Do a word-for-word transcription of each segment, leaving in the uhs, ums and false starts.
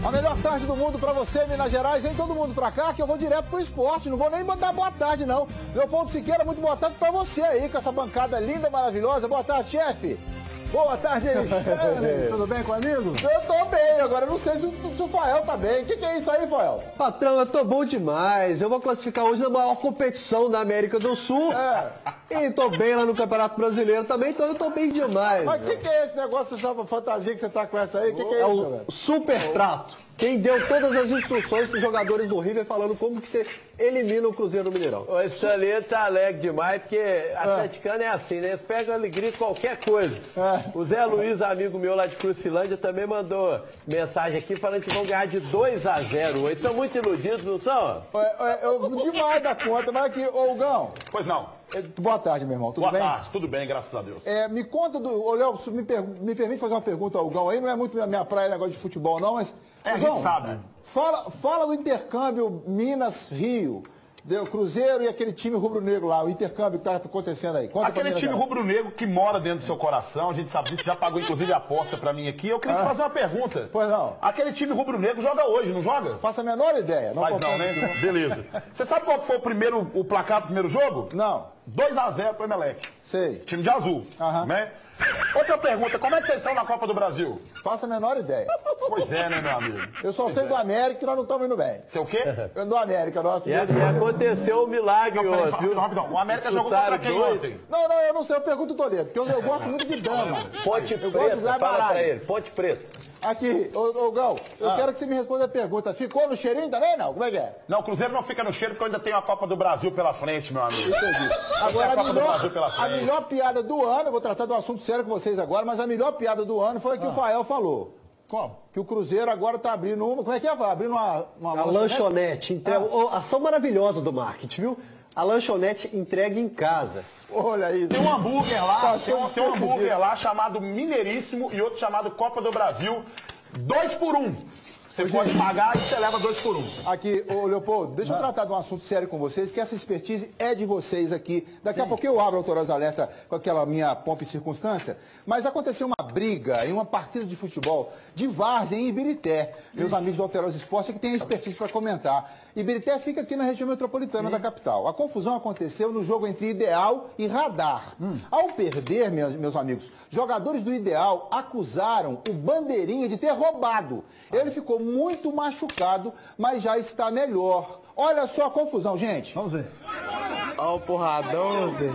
A melhor tarde do mundo pra você, Minas Gerais. Vem todo mundo pra cá que eu vou direto pro esporte. Não vou nem mandar boa tarde, não. Leopoldo Siqueira, muito boa tarde pra você aí, com essa bancada linda, maravilhosa. Boa tarde, chefe. Boa tarde, Alexandre. Tudo bem com o amigo? Eu tô bem, agora eu não sei se o, se o Fael tá bem. O que, que é isso aí, Fael? Patrão, eu tô bom demais. Eu vou classificar hoje na maior competição da América do Sul. É. E tô bem lá no Campeonato Brasileiro também, então eu tô bem demais. Mas o que, que é esse negócio, essa fantasia que você tá com essa aí? O que, que é, é isso, o galera? super trato. Quem deu todas as instruções pros jogadores do River falando como que você elimina o Cruzeiro do Mineirão. O Stanley tá alegre demais, porque atleticano é assim, né? Eles pegam alegria de qualquer coisa. É. O Zé Luiz, amigo meu lá de Crucilândia, também mandou mensagem aqui falando que vão ganhar de dois a zero. Eles são muito iludidos, não são? É, é, é, demais da conta, mas aqui, ô Gão. Pois não. Boa tarde, meu irmão. Tudo Boa bem? Boa tarde, tudo bem, graças a Deus. É, me conta do. Ô, Léo, me, per, me permite fazer uma pergunta ao Gão aí, não é muito minha praia negócio de futebol, não, mas. É, a Gão, gente sabe. Fala, fala do intercâmbio Minas-Rio. Deu Cruzeiro e aquele time rubro-negro lá, o intercâmbio que tá acontecendo aí. Conta aquele time rubro-negro que mora dentro do seu coração, a gente sabe disso, já pagou inclusive a aposta pra mim aqui. Eu queria ah. te fazer uma pergunta. Pois não. Aquele time rubro-negro joga hoje, não joga? Faça a menor ideia. Não Faz não, né? Beleza. Você sabe qual foi o primeiro, o placar do primeiro jogo? Não. dois a zero pro Emelec. Sei. Time de azul, Aham. né? Outra pergunta, como é que vocês estão na Copa do Brasil? Faça a menor ideia. Pois é, né, meu amigo? Eu só pois sei é. do América que nós não estamos indo bem. Sei o quê? Eu do América, nosso. E, e aconteceu um milagre não, ontem, só, viu? rapidão, o América jogou contra quem dois. ontem? Não, não, eu não sei, eu pergunto o Toledo, porque eu, eu gosto muito de dama. Ponte eu Preta, gosto de fala pra ele, Ponte Preta. Aqui, ô, ô Gão, eu ah. quero que você me responda a pergunta. Ficou no cheirinho também, não? Como é que é? Não, o Cruzeiro não fica no cheiro porque eu ainda tenho a Copa do Brasil pela frente, meu amigo. Entendi. Agora, a, a, melhor, pela frente. a melhor piada do ano, eu vou tratar de um assunto sério com vocês agora, mas a melhor piada do ano foi a que ah. o Fael falou. Como? Que o Cruzeiro agora tá abrindo uma... Como é que é? Abrindo uma... uma a lanchonete. Entrega, ah. Ação maravilhosa do marketing, viu? A lanchonete entrega em casa. Olha isso. Tem um hambúrguer lá, tá, tem, um, tem um hambúrguer lá chamado Mineiríssimo e outro chamado Copa do Brasil. Dois por um. Você Ô, pode gente, pagar e você leva dois por um. Aqui, ô Leopoldo, deixa eu tratar de um assunto sério com vocês, que essa expertise é de vocês aqui. Daqui Sim. a pouco eu abro a Autorosa Alerta com aquela minha pompa e circunstância. Mas aconteceu uma briga em uma partida de futebol de várzea em Ibirité. Meus amigos do Autorosa Esporte que têm expertise para comentar. Ibirité fica aqui na região metropolitana Sim. da capital. A confusão aconteceu no jogo entre Ideal e Radar. Hum. Ao perder, meus, meus amigos, jogadores do Ideal acusaram o Bandeirinha de ter roubado. Ele ficou muito machucado, mas já está melhor. Olha só a confusão, gente. Vamos ver. Olha o porradão, Zé.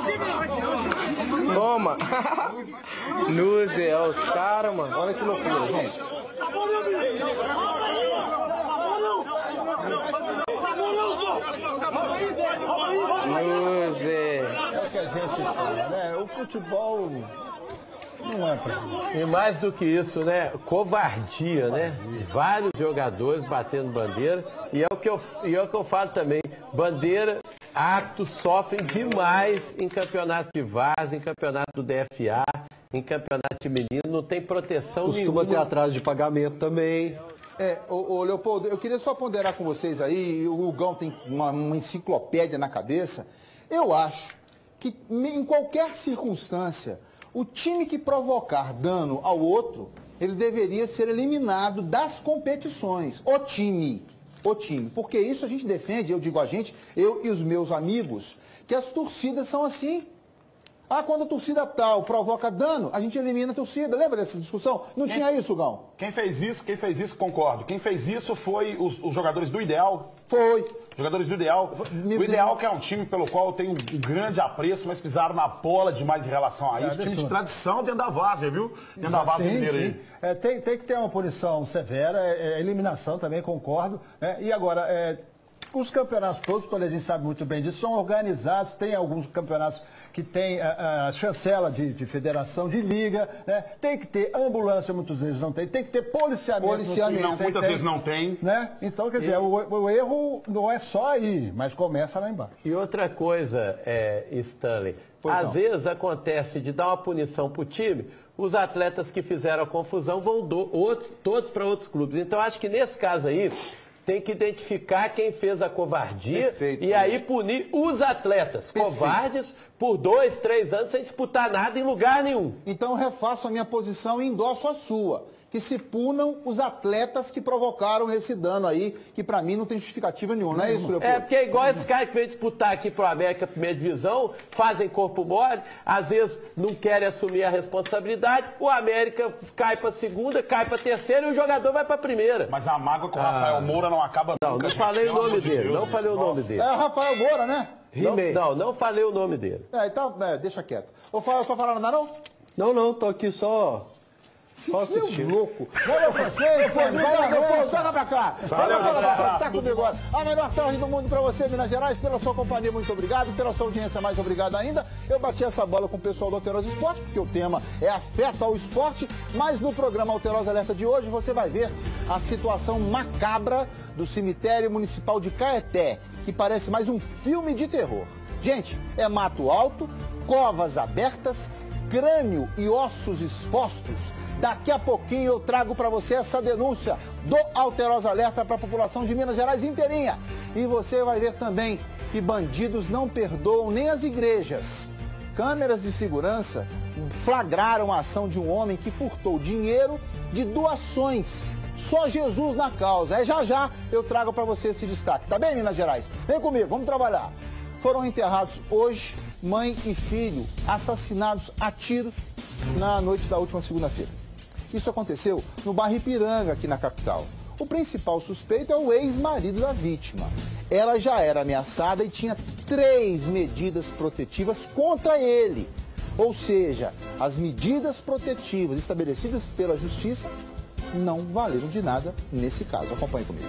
Toma. No, Zé, olha os caras, mano. Olha que loucura, gente. No, Zé. É o que a gente fala, né? O futebol... Não é pra... E mais do que isso, né? Covardia, né? Vários jogadores batendo bandeira. E é o que eu, e é o que eu falo também. Bandeira, actos sofrem demais em campeonato de vaza, em campeonato do D F A, em campeonato de menino. Não tem proteção Costuma nenhuma. ter atraso de pagamento também. É, ô, ô Leopoldo, eu queria só ponderar com vocês aí, o Gão tem uma, uma enciclopédia na cabeça. Eu acho que em qualquer circunstância, o time que provocar dano ao outro, ele deveria ser eliminado das competições. O time. O time. Porque isso a gente defende, eu digo a gente, eu e os meus amigos, que as torcidas são assim. Ah, quando a torcida tal provoca dano, a gente elimina a torcida. Lembra dessa discussão? Não quem, tinha isso, Gão? Quem fez isso, quem fez isso, concordo. Quem fez isso foi os, os jogadores do Ideal. Foi. Jogadores do Ideal. O Ideal que é um time pelo qual eu tenho um grande apreço, mas pisaram na bola demais em relação a isso. É, time de tradição dentro da várzea, viu? Dentro da várzea mineira aí. É, tem, tem que ter uma punição severa, é, é, eliminação também, concordo. É, e agora, é, os campeonatos todos, o Toledinho sabe muito bem disso, são organizados, tem alguns campeonatos que tem a, a chancela de, de federação, de liga, né? Tem que ter ambulância, muitas vezes não tem, tem que ter policiamento. Policiamento, não, muitas tem, vezes não tem. Né? Então, quer dizer, e... o, o erro não é só aí, mas começa lá embaixo. E outra coisa, é, Stanley, pois às não. vezes acontece de dar uma punição para o time, os atletas que fizeram a confusão vão do, outros, todos para outros clubes. Então, acho que nesse caso aí, tem que identificar quem fez a covardia Perfeito, e aí punir os atletas Perfeito. covardes por dois, três anos sem disputar nada em lugar nenhum. Então eu refaço a minha posição e endosso a sua. que se punam os atletas que provocaram esse dano aí, que pra mim não tem justificativa nenhuma, não é isso, Leopoldo? É, porque é igual esses caras que vêm disputar aqui pro América Primeira Divisão, fazem corpo mole, às vezes não querem assumir a responsabilidade, o América cai pra segunda, cai pra terceira e o jogador vai pra primeira. Mas a mágoa com o Ah. Rafael Moura não acaba Não, nunca. não gente, falei o pelo nome amor de dele, Deus. não falei o nome Nossa. dele. É o Rafael Moura, né? Não, não, não falei o nome dele. É, então, é, deixa quieto. Ô, Fábio, só falar nada não? Não, não, tô aqui só... Só Seu assistindo. louco. Valeu pra vocês, vai lá, Leopoldo, joga pra cá. Valeu, valeu, valeu, tá comigo agora. A melhor tarde do mundo pra você, Minas Gerais, pela sua companhia, muito obrigado. Pela sua audiência, mais obrigado ainda. Eu bati essa bola com o pessoal do Alterosa Esporte, porque o tema é afeto ao esporte, mas no programa Alterosa Alerta de hoje você vai ver a situação macabra do cemitério municipal de Caeté, que parece mais um filme de terror. Gente, é mato alto, covas abertas, crânio e ossos expostos. Daqui a pouquinho eu trago para você essa denúncia do Alterosa Alerta para a população de Minas Gerais inteirinha. E você vai ver também que bandidos não perdoam nem as igrejas. Câmeras de segurança flagraram a ação de um homem que furtou dinheiro de doações. Só Jesus na causa. É já já eu trago para você esse destaque. Tá bem, Minas Gerais? Vem comigo, vamos trabalhar. Foram enterrados hoje mãe e filho assassinados a tiros na noite da última segunda-feira. Isso aconteceu no bairro Ipiranga, aqui na capital. O principal suspeito é o ex-marido da vítima. Ela já era ameaçada e tinha três medidas protetivas contra ele. Ou seja, as medidas protetivas estabelecidas pela justiça não valeram de nada nesse caso. Acompanhe comigo.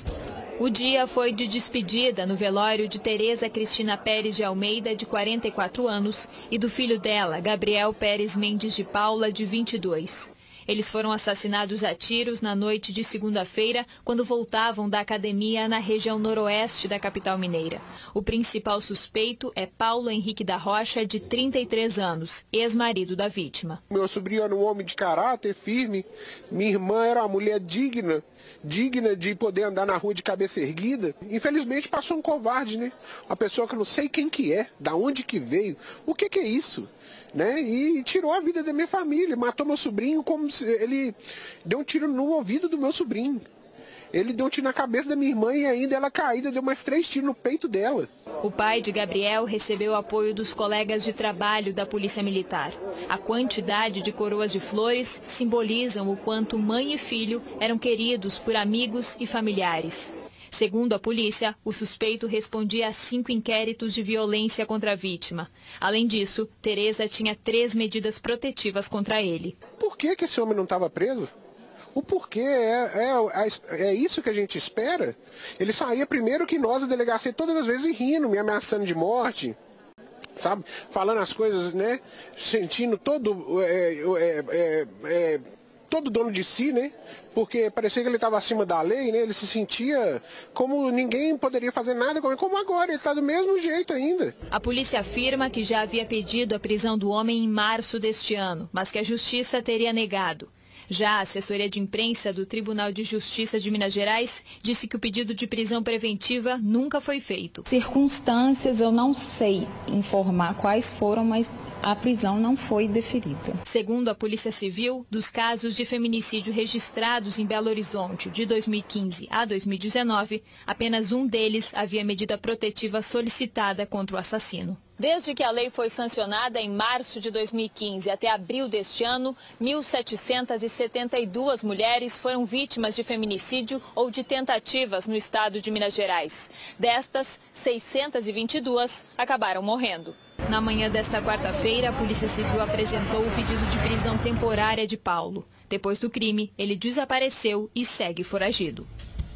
O dia foi de despedida no velório de Tereza Cristina Pérez de Almeida, de quarenta e quatro anos, e do filho dela, Gabriel Pérez Mendes de Paula, de vinte e dois. Eles foram assassinados a tiros na noite de segunda-feira, quando voltavam da academia na região noroeste da capital mineira. O principal suspeito é Paulo Henrique da Rocha, de trinta e três anos, ex-marido da vítima. Meu sobrinho era um homem de caráter firme, minha irmã era uma mulher digna, digna de poder andar na rua de cabeça erguida. Infelizmente passou um covarde, né? Uma pessoa que eu não sei quem que é, da onde que veio, o que que é isso? Né? E tirou a vida da minha família, matou meu sobrinho, como se ele deu um tiro no ouvido do meu sobrinho. Ele deu um tiro na cabeça da minha irmã e ainda ela caída, deu mais três tiros no peito dela. O pai de Gabriel recebeu apoio dos colegas de trabalho da Polícia Militar. A quantidade de coroas de flores simbolizam o quanto mãe e filho eram queridos por amigos e familiares. Segundo a polícia, o suspeito respondia a cinco inquéritos de violência contra a vítima. Além disso, Tereza tinha três medidas protetivas contra ele. Por que que esse homem não estava preso? O porquê é, é, é isso que a gente espera? Ele saía primeiro que nós, a delegacia, todas as vezes rindo, me ameaçando de morte, sabe? Falando as coisas, né? Sentindo todo... É, é, é, é, todo dono de si, né? Porque parecia que ele estava acima da lei, né? Ele se sentia como ninguém poderia fazer nada com ele, como agora, ele está do mesmo jeito ainda. A polícia afirma que já havia pedido a prisão do homem em março deste ano, mas que a justiça teria negado. Já a assessoria de imprensa do Tribunal de Justiça de Minas Gerais disse que o pedido de prisão preventiva nunca foi feito. Circunstâncias eu não sei informar quais foram, mas a prisão não foi deferida. Segundo a Polícia Civil, dos casos de feminicídio registrados em Belo Horizonte de dois mil e quinze a dois mil e dezenove, apenas um deles havia medida protetiva solicitada contra o assassino. Desde que a lei foi sancionada em março de dois mil e quinze até abril deste ano, mil setecentas e setenta e duas mulheres foram vítimas de feminicídio ou de tentativas no estado de Minas Gerais. Destas, seiscentas e vinte e duas acabaram morrendo. Na manhã desta quarta-feira, a Polícia Civil apresentou o pedido de prisão temporária de Paulo. Depois do crime, ele desapareceu e segue foragido.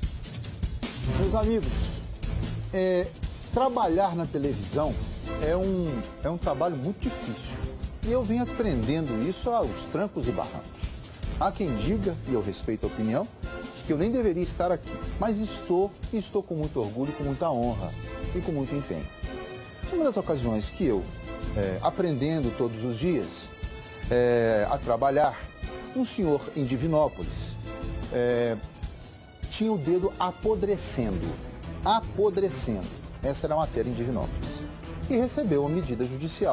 Meus amigos, é, trabalhar na televisão é um, é um trabalho muito difícil. E eu venho aprendendo isso aos trancos e barrancos. Há quem diga, e eu respeito a opinião, que eu nem deveria estar aqui. Mas estou, e estou com muito orgulho, com muita honra e com muito empenho. Uma das ocasiões que eu, é, aprendendo todos os dias é, a trabalhar, um senhor em Divinópolis é, tinha o dedo apodrecendo. Apodrecendo. Essa era a matéria em Divinópolis. E recebeu uma medida judicial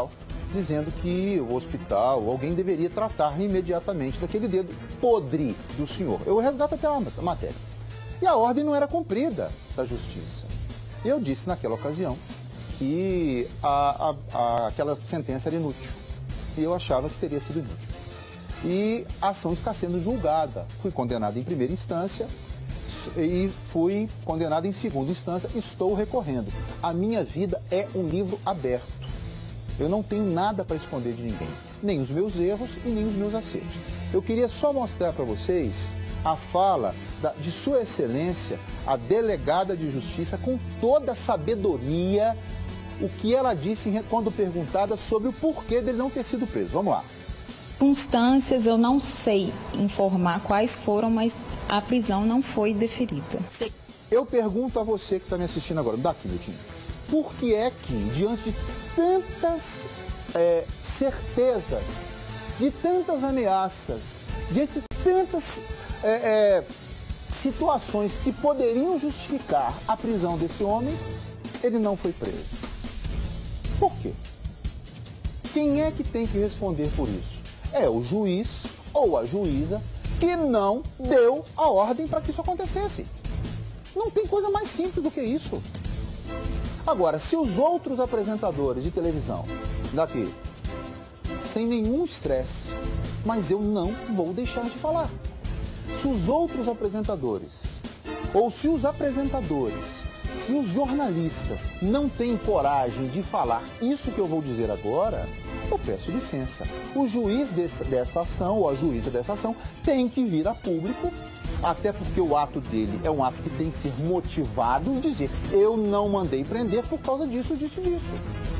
dizendo que o hospital, alguém deveria tratar imediatamente daquele dedo podre do senhor. Eu resgato até a matéria. E a ordem não era cumprida da justiça. Eu disse naquela ocasião que a, a, a, aquela sentença era inútil. E eu achava que teria sido inútil. E a ação está sendo julgada. Fui condenado em primeira instância e fui condenado em segunda instância. Estou recorrendo. A minha vida é um livro aberto. Eu não tenho nada para esconder de ninguém. Nem os meus erros e nem os meus acertos. Eu queria só mostrar para vocês a fala da, de Sua Excelência, a delegada de Justiça, com toda a sabedoria, o que ela disse quando perguntada sobre o porquê dele não ter sido preso. Vamos lá. Circunstâncias, eu não sei informar quais foram, mas a prisão não foi deferida. Eu pergunto a você que está me assistindo agora, daqui, Miltinho, por que é que, diante de tantas é, certezas, de tantas ameaças, diante de tantas é, é, situações que poderiam justificar a prisão desse homem, ele não foi preso? Por quê? Quem é que tem que responder por isso? É o juiz ou a juíza que não deu a ordem para que isso acontecesse. Não tem coisa mais simples do que isso. Agora, se os outros apresentadores de televisão, daqui, sem nenhum estresse, mas eu não vou deixar de falar. Se os outros apresentadores, ou se os apresentadores, se os jornalistas não têm coragem de falar isso que eu vou dizer agora, eu peço licença. O juiz desse, dessa ação, ou a juíza dessa ação, tem que vir a público, até porque o ato dele é um ato que tem que ser motivado e dizer, eu não mandei prender por causa disso, disso, disso.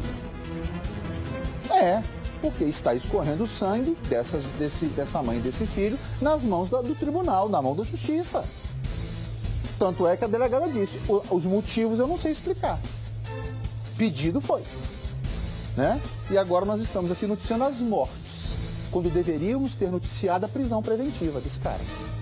É, porque está escorrendo o sangue dessas, desse, dessa mãe e desse filho nas mãos da, do tribunal, na mão da justiça. Tanto é que a delegada disse, os motivos eu não sei explicar. Pedido foi. Né? E agora nós estamos aqui noticiando as mortes, quando deveríamos ter noticiado a prisão preventiva desse cara.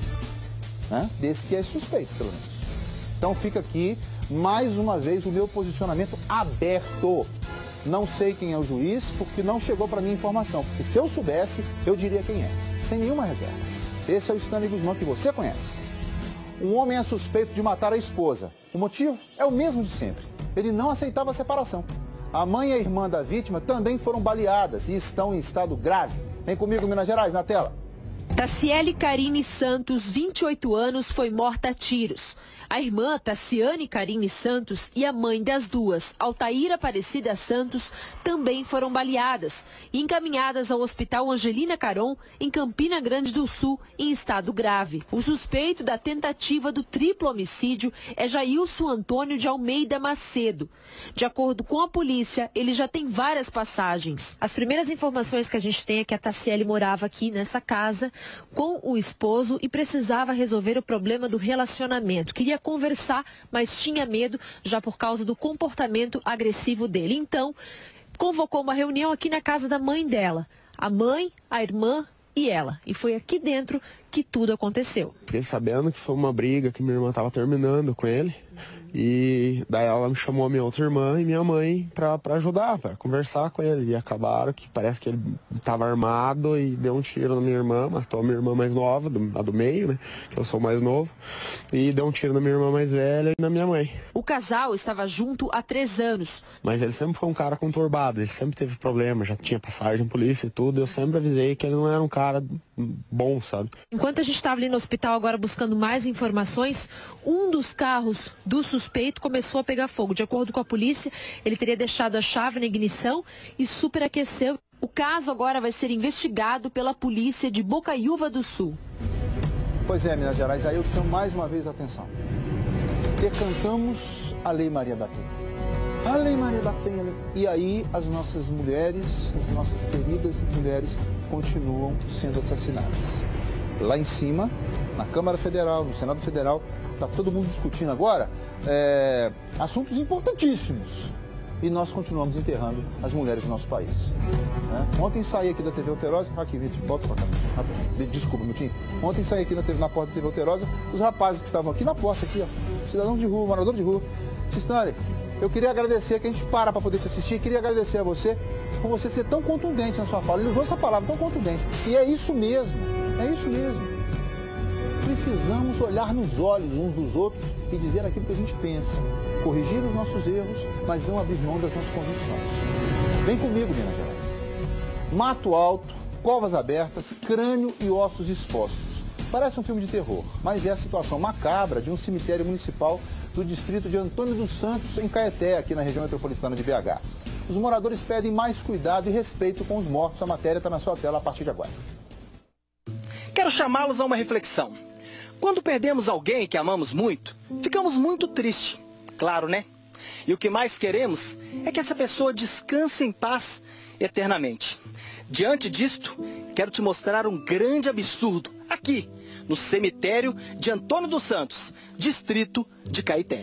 Né? Desse que é suspeito, pelo menos. Então fica aqui, mais uma vez, o meu posicionamento aberto. Não sei quem é o juiz, porque não chegou para mim informação. Porque se eu soubesse, eu diria quem é, sem nenhuma reserva. Esse é o Stanley Guzmán que você conhece. Um homem é suspeito de matar a esposa. O motivo é o mesmo de sempre. Ele não aceitava a separação. A mãe e a irmã da vítima também foram baleadas e estão em estado grave. Vem comigo, Minas Gerais, na tela. Taciele Carine Santos, vinte e oito anos, foi morta a tiros. A irmã Taciane Carine Santos e a mãe das duas, Altaíra Aparecida Santos, também foram baleadas e encaminhadas ao Hospital Angelina Caron, em Campina Grande do Sul, em estado grave. O suspeito da tentativa do triplo homicídio é Jailson Antônio de Almeida Macedo. De acordo com a polícia, ele já tem várias passagens. As primeiras informações que a gente tem é que a Taciele morava aqui nessa casa com o esposo e precisava resolver o problema do relacionamento. Queria conversar, mas tinha medo já por causa do comportamento agressivo dele. Então, convocou uma reunião aqui na casa da mãe dela. A mãe, a irmã e ela. E foi aqui dentro que tudo aconteceu. Fiquei sabendo que foi uma briga que minha irmã estava terminando com ele. E daí ela me chamou a minha outra irmã e minha mãe pra, pra ajudar, pra conversar com ele. E acabaram que parece que ele estava armado e deu um tiro na minha irmã, matou a minha irmã mais nova, do, a do meio, né? Que eu sou mais novo. E deu um tiro na minha irmã mais velha e na minha mãe. O casal estava junto há três anos. Mas ele sempre foi um cara conturbado, ele sempre teve problema, já tinha passagem em polícia e tudo. Eu sempre avisei que ele não era um cara bom, sabe? Enquanto a gente estava ali no hospital agora buscando mais informações, um dos carros do suspeito começou a pegar fogo. De acordo com a polícia, ele teria deixado a chave na ignição e superaqueceu. O caso agora vai ser investigado pela polícia de Bocaiúva do Sul. Pois é, Minas Gerais, aí eu chamo mais uma vez a atenção. Decantamos a Lei Maria da Penha. A Lei Maria da Penha. E aí as nossas mulheres, as nossas queridas mulheres continuam sendo assassinadas. Lá em cima, na Câmara Federal, no Senado Federal, está todo mundo discutindo agora é, assuntos importantíssimos. E nós continuamos enterrando as mulheres do nosso país. Né? Ontem saí aqui da T V Alterosa, aqui, Vitor, volta para cá. Desculpa, Miltinho. Ontem saí aqui na, T V, na porta da T V Alterosa, os rapazes que estavam aqui na porta, aqui, ó, cidadãos de rua, moradores de rua. Stanley, Eu queria agradecer, que a gente para para poder te assistir, queria agradecer a você por você ser tão contundente na sua fala. Ele usou essa palavra, tão contundente. E é isso mesmo, é isso mesmo. Precisamos olhar nos olhos uns dos outros e dizer aquilo que a gente pensa. Corrigir os nossos erros, mas não abrir mão das nossas convicções. Vem comigo, Minas Gerais. Mato alto, covas abertas, crânio e ossos expostos. Parece um filme de terror, mas é a situação macabra de um cemitério municipal do distrito de Antônio dos Santos, em Caeté, aqui na região metropolitana de B H. Os moradores pedem mais cuidado e respeito com os mortos. A matéria está na sua tela a partir de agora. Quero chamá-los a uma reflexão. Quando perdemos alguém que amamos muito, ficamos muito tristes. Claro, né? E o que mais queremos é que essa pessoa descanse em paz eternamente. Diante disto, quero te mostrar um grande absurdo aqui, no cemitério de Antônio dos Santos, distrito de Caeté.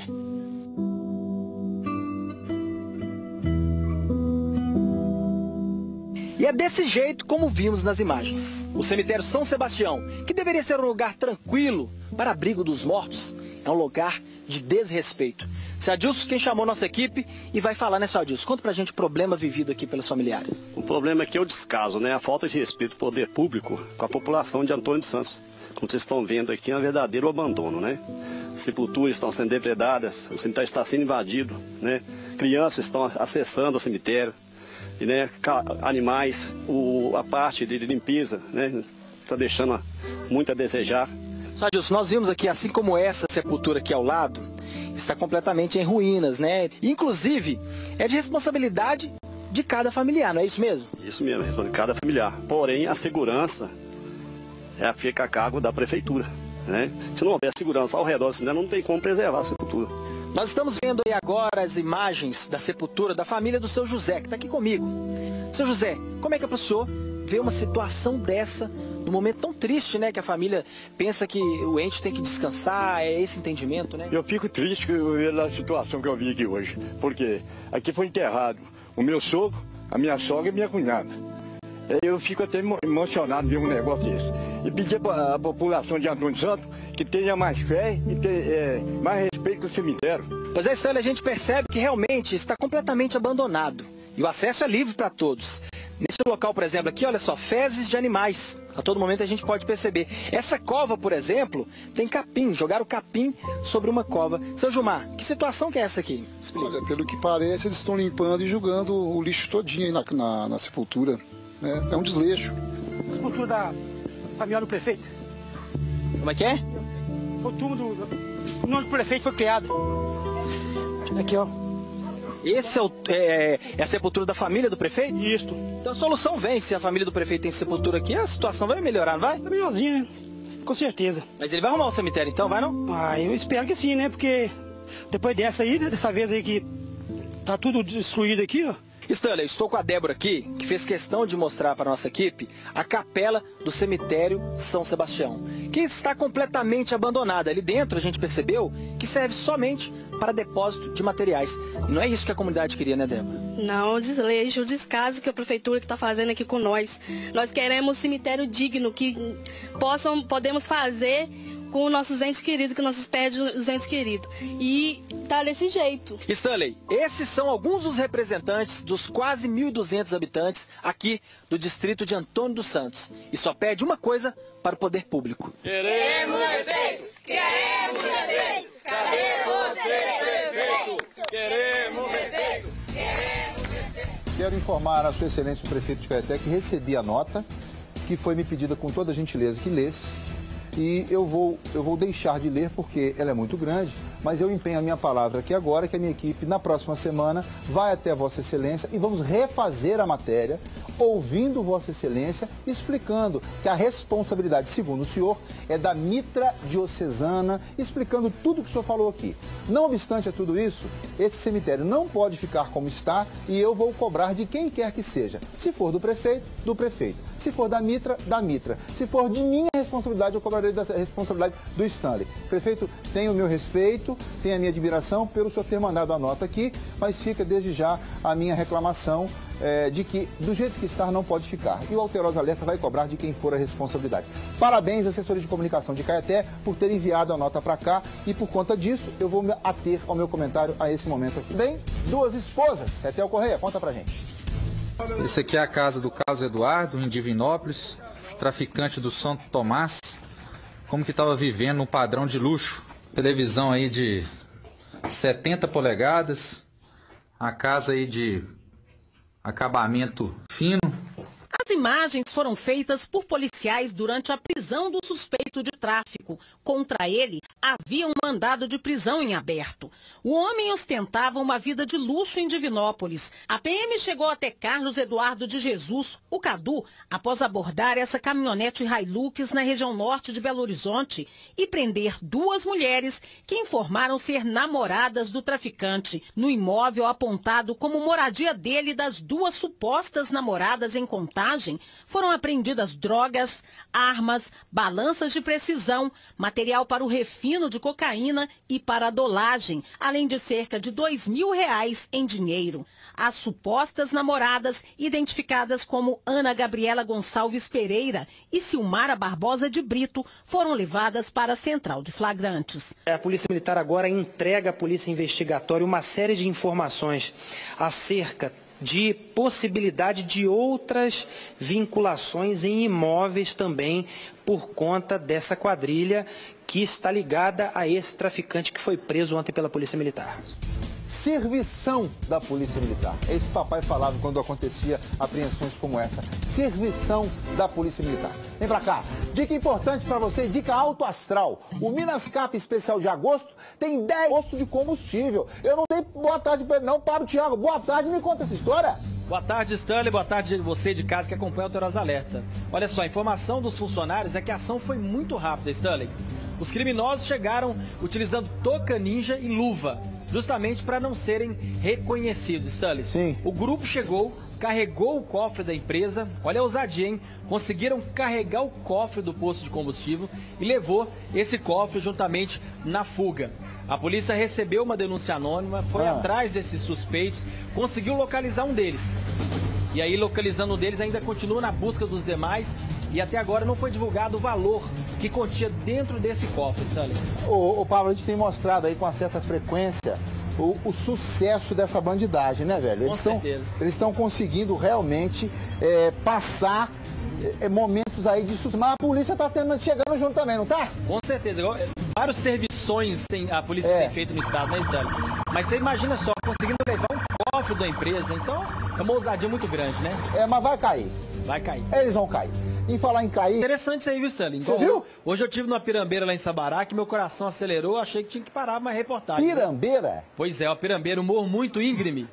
E é desse jeito como vimos nas imagens. O cemitério São Sebastião, que deveria ser um lugar tranquilo para abrigo dos mortos, é um lugar de desrespeito. Seu Adilson, quem chamou nossa equipe e vai falar, né, seu Adilson? Conta pra gente o problema vivido aqui pelos familiares. O problema aqui é o descaso, né? A falta de respeito do poder público com a população de Antônio dos Santos. Como vocês estão vendo aqui, é um verdadeiro abandono, né? Sepulturas estão sendo depredadas, o cemitério está sendo invadido, né? Crianças estão acessando o cemitério. E, né, animais, o, a parte de limpeza, né, está deixando muito a desejar. Só Adilson, nós vimos aqui, assim como essa sepultura aqui ao lado, está completamente em ruínas, né? Inclusive, é de responsabilidade de cada familiar, não é isso mesmo? Isso mesmo, é de cada familiar. Porém, a segurança é, fica a cargo da prefeitura, né? Se não houver segurança ao redor, senão não tem como preservar a sepultura. Nós estamos vendo aí agora as imagens da sepultura da família do seu José, que está aqui comigo. Seu José, como é que é para o senhor ver uma situação dessa, num momento tão triste, né? Que a família pensa que o ente tem que descansar, é esse entendimento, né? Eu fico triste pela situação que eu vi aqui hoje, porque aqui foi enterrado o meu sogro, a minha sogra e minha cunhada. Eu fico até emocionado de ver um negócio desse. E pedir para a população de Antônio Santos que tenha mais fé e ter, é, mais respeito com o cemitério. Pois é, Stanley, a gente percebe que realmente está completamente abandonado. E o acesso é livre para todos. Nesse local, por exemplo, aqui, olha só, fezes de animais. A todo momento a gente pode perceber. Essa cova, por exemplo, tem capim. Jogaram capim sobre uma cova. Seu Gilmar, que situação que é essa aqui? Explica. Olha, pelo que parece, eles estão limpando e jogando o lixo todinho aí na, na, na sepultura. É, é um desleixo. Sepultura da família do prefeito. Como é que é? O túmulo do... O nome do prefeito foi criado. Aqui, ó. Esse é, o, é, é a sepultura da família do prefeito? Isso. Então a solução vem, se a família do prefeito tem sepultura aqui, a situação vai melhorar, não vai? Tá melhorzinho, né? Com certeza. Mas ele vai arrumar o cemitério então, vai não? Ah, eu espero que sim, né? Porque depois dessa aí, dessa vez aí que tá tudo destruído aqui, ó. Stanley, estou com a Débora aqui, que fez questão de mostrar para a nossa equipe a capela do cemitério São Sebastião, que está completamente abandonada. Ali dentro a gente percebeu que serve somente para depósito de materiais. Não é isso que a comunidade queria, né, Débora? Não, o desleixo, o descaso que a prefeitura está fazendo aqui com nós. Nós queremos um cemitério digno, que possam, podemos fazer com nossos entes queridos, com nossos pés dos entes queridos. E tá desse jeito. Stanley, esses são alguns dos representantes dos quase mil e duzentos habitantes aqui do distrito de Antônio dos Santos. E só pede uma coisa para o poder público. Queremos respeito! Queremos respeito! Cadê você, prefeito? Queremos respeito! Queremos respeito! Quero informar a Sua Excelência o prefeito de Caeté que recebi a nota, que foi me pedida com toda a gentileza que lesse. E eu vou, eu vou deixar de ler porque ela é muito grande, mas eu empenho a minha palavra aqui agora, que a minha equipe, na próxima semana, vai até Vossa Excelência e vamos refazer a matéria, ouvindo Vossa Excelência, explicando que a responsabilidade, segundo o senhor, é da Mitra Diocesana, explicando tudo o que o senhor falou aqui. Não obstante a tudo isso, esse cemitério não pode ficar como está e eu vou cobrar de quem quer que seja. Se for do prefeito, do prefeito. Se for da Mitra, da Mitra. Se for de minha responsabilidade, eu cobrarei da responsabilidade do Stanley. Prefeito, tem o meu respeito, tem a minha admiração pelo senhor ter mandado a nota aqui, mas fica desde já a minha reclamação é, de que do jeito que está não pode ficar. E o Alterosa Alerta vai cobrar de quem for a responsabilidade. Parabéns, assessoria de comunicação de Caeté, por ter enviado a nota para cá e por conta disso eu vou me ater ao meu comentário a esse momento aqui. Bem, duas esposas. Etel Correia, conta pra gente. Esse aqui é a casa do Carlos Eduardo, em Divinópolis, traficante do Santo Tomás. Como que estava vivendo um padrão de luxo. Televisão aí de setenta polegadas, a casa aí de acabamento fino. As imagens foram feitas por policiais durante a prisão do suspeito de tráfico. Contra ele, havia um mandado de prisão em aberto. O homem ostentava uma vida de luxo em Divinópolis. A P M chegou até Carlos Eduardo de Jesus, o Cadu, após abordar essa caminhonete Hilux na região norte de Belo Horizonte e prender duas mulheres que informaram ser namoradas do traficante. No imóvel apontado como moradia dele e das duas supostas namoradas em Contagem, foram apreendidas drogas, armas, balanças de precisão, material para o refino de cocaína e para a dolagem, além de cerca de dois mil reais em dinheiro. As supostas namoradas, identificadas como Ana Gabriela Gonçalves Pereira e Silmara Barbosa de Brito, foram levadas para a central de flagrantes. A Polícia Militar agora entrega à Polícia Investigatória uma série de informações acerca de possibilidade de outras vinculações em imóveis também por conta dessa quadrilha que está ligada a esse traficante que foi preso ontem pela Polícia Militar. Servição da Polícia Militar. É isso que o papai falava quando acontecia apreensões como essa. Servição da Polícia Militar. Vem pra cá. Dica importante pra você, dica alto astral. O Minas Cap especial de agosto tem dez postos de combustível. Eu não dei boa tarde pra ele não, Pablo Thiago. Boa tarde, me conta essa história. Boa tarde, Stanley. Boa tarde você de casa que acompanha o Alterosa Alerta. Olha só, a informação dos funcionários é que a ação foi muito rápida, Stanley. Os criminosos chegaram utilizando touca ninja e luva, justamente para não serem reconhecidos, Stanley. Sim. O grupo chegou, carregou o cofre da empresa, olha a ousadia, hein? Conseguiram carregar o cofre do posto de combustível e levou esse cofre juntamente na fuga. A polícia recebeu uma denúncia anônima, foi ah. atrás desses suspeitos, conseguiu localizar um deles. E aí, localizando um deles, ainda continua na busca dos demais e até agora não foi divulgado o valor que continha dentro desse cofre, Stanley. Ô, ô Pablo, a gente tem mostrado aí com uma certa frequência o, o sucesso dessa bandidagem, né, velho? Eles com certeza. Tão, eles estão conseguindo realmente é, passar é, momentos aí de sucesso. Mas a polícia tá tendo, chegando junto também, não tá? Com certeza. Vários serviços tem, a polícia é. tem feito no estado, né, Stanley? Mas você imagina só, conseguindo levar um cofre da empresa, então é uma ousadia muito grande, né? É, mas vai cair. Vai cair. Eles vão cair. Em falar em cair... Interessante isso aí, viu, Stanley? Você viu? Hoje eu tive numa pirambeira lá em Sabará, que meu coração acelerou, achei que tinha que parar uma reportagem. Pirambeira? Né? Pois é, uma pirambeira, um morro muito íngreme.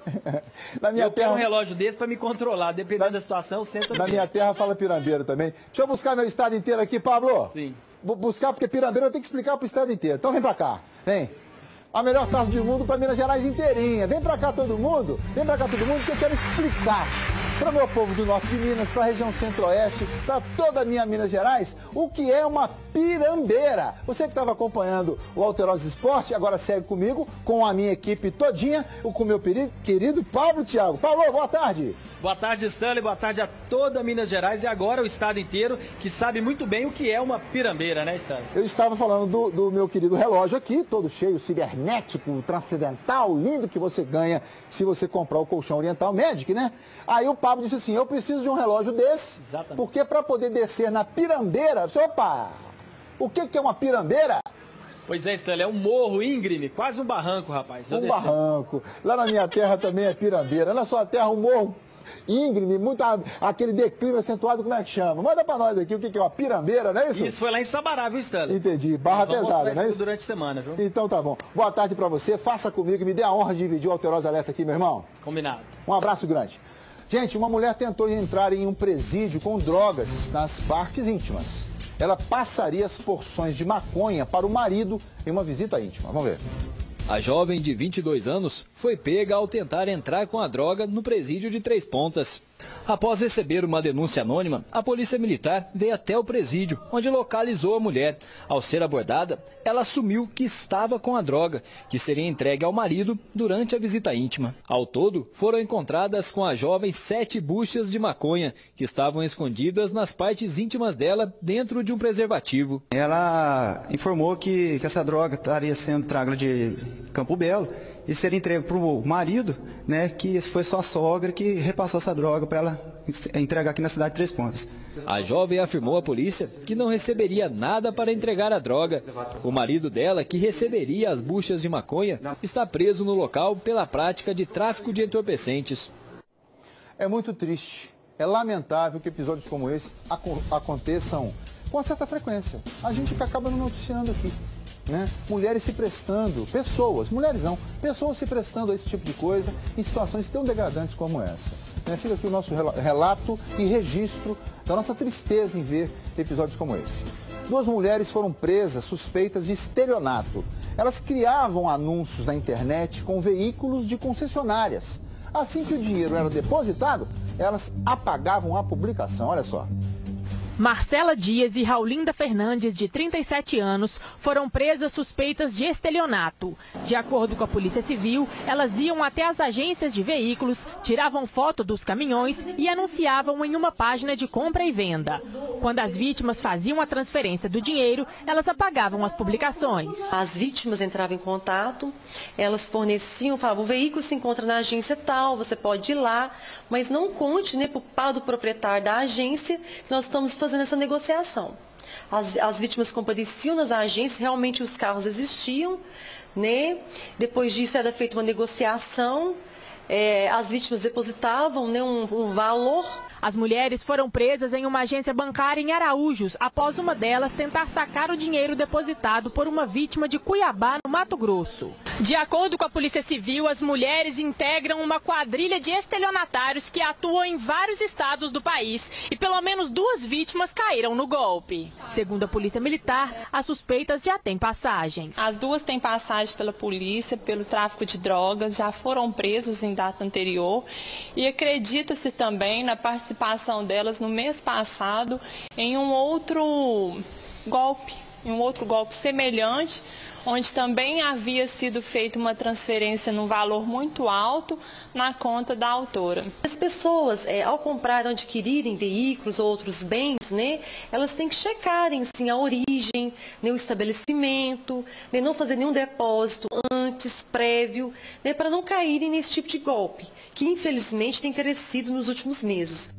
Na minha eu terra... tenho um relógio desse pra me controlar, dependendo na... da situação, eu sento... Na minha terra fala pirambeira também. Deixa eu buscar meu estado inteiro aqui, Pablo. Sim. Vou buscar, porque pirambeira eu tenho que explicar pro estado inteiro. Então vem pra cá, vem. A melhor tarde do mundo para Minas Gerais inteirinha. Vem pra cá todo mundo, vem pra cá todo mundo que eu quero explicar para o meu povo do norte de Minas, para a região centro-oeste, para toda a minha Minas Gerais, o que é uma pirambeira. Você que estava acompanhando o Alterosa Esporte, agora segue comigo, com a minha equipe todinha, com o meu querido Pablo Thiago. Paulo, boa tarde. Boa tarde, Stanley. Boa tarde a toda Minas Gerais e agora o estado inteiro, que sabe muito bem o que é uma pirambeira, né, Stanley? Eu estava falando do, do meu querido relógio aqui, todo cheio, cibernético, transcendental, lindo, que você ganha se você comprar o colchão oriental Magic, né? Aí o Pablo disse assim, eu preciso de um relógio desse, exatamente, porque para poder descer na pirambeira, opa, o que, que é uma pirambeira? Pois é, Stanley, é um morro íngreme, quase um barranco, rapaz. Um barranco. Lá na minha terra também é pirambeira, na sua terra um morro íngreme, muito aquele declive acentuado, como é que chama? Manda pra nós aqui o que é uma pirambeira, não é isso? Isso foi lá em Sabará, viu, Stanley? Entendi, barra pesada, não é isso? Durante a semana, viu? Então tá bom. Boa tarde pra você, faça comigo, me dê a honra de dividir o Alterosa Alerta aqui, meu irmão. Combinado. Um abraço grande. Gente, uma mulher tentou entrar em um presídio com drogas nas partes íntimas. Ela passaria as porções de maconha para o marido em uma visita íntima. Vamos ver. A jovem de vinte e dois anos foi pega ao tentar entrar com a droga no presídio de Três Pontas. Após receber uma denúncia anônima, a polícia militar veio até o presídio, onde localizou a mulher. Ao ser abordada, ela assumiu que estava com a droga, que seria entregue ao marido durante a visita íntima. Ao todo, foram encontradas com a jovem sete buchas de maconha, que estavam escondidas nas partes íntimas dela dentro de um preservativo. Ela informou que, que essa droga estaria sendo traga de Campo Belo e seria entregue para o marido, né, que foi sua sogra que repassou essa droga para ela entregar aqui na cidade de Três Pontas. A jovem afirmou à polícia que não receberia nada para entregar a droga. O marido dela, que receberia as buchas de maconha, está preso no local pela prática de tráfico de entorpecentes. É muito triste, é lamentável que episódios como esse aconteçam com certa frequência. A gente que acaba não noticiando aqui. Né? Mulheres se prestando, pessoas, mulheres não, pessoas se prestando a esse tipo de coisa em situações tão degradantes como essa. Né? Fica aqui o nosso relato e registro da nossa tristeza em ver episódios como esse. Duas mulheres foram presas suspeitas de estelionato. Elas criavam anúncios na internet com veículos de concessionárias. Assim que o dinheiro era depositado, elas apagavam a publicação. Olha só. Marcela Dias e Raulinda Fernandes, de trinta e sete anos, foram presas suspeitas de estelionato. De acordo com a Polícia Civil, elas iam até as agências de veículos, tiravam foto dos caminhões e anunciavam em uma página de compra e venda. Quando as vítimas faziam a transferência do dinheiro, elas apagavam as publicações. As vítimas entravam em contato, elas forneciam, falavam, o veículo se encontra na agência tal, você pode ir lá, mas não conte, né, para o pai do proprietário da agência que nós estamos fazendo fazendo essa negociação. As, as vítimas compareciam nas agências, realmente os carros existiam, né? Depois disso era feita uma negociação, é, as vítimas depositavam, né, um, um valor. As mulheres foram presas em uma agência bancária em Araújos, após uma delas tentar sacar o dinheiro depositado por uma vítima de Cuiabá, no Mato Grosso. De acordo com a Polícia Civil, as mulheres integram uma quadrilha de estelionatários que atuam em vários estados do país e pelo menos duas vítimas caíram no golpe. Segundo a Polícia Militar, as suspeitas já têm passagens. As duas têm passagem pela polícia, pelo tráfico de drogas, já foram presas em data anterior e acredita-se também na participação participação delas no mês passado em um outro golpe, em um outro golpe semelhante, onde também havia sido feita uma transferência num valor muito alto na conta da autora. As pessoas, é, ao comprar ou adquirirem veículos ou outros bens, né, elas têm que checarem sim, a origem, né, o estabelecimento, né, não fazer nenhum depósito antes, prévio, né, para não caírem nesse tipo de golpe, que infelizmente tem crescido nos últimos meses.